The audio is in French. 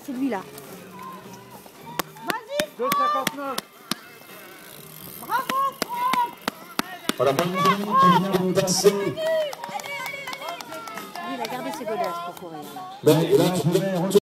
celui-là. Vas-y, 2,59. bravo, Franck. Voilà, bonne qui vient de passer. Lui, il a gardé ses godasses pour courir. Ben, là,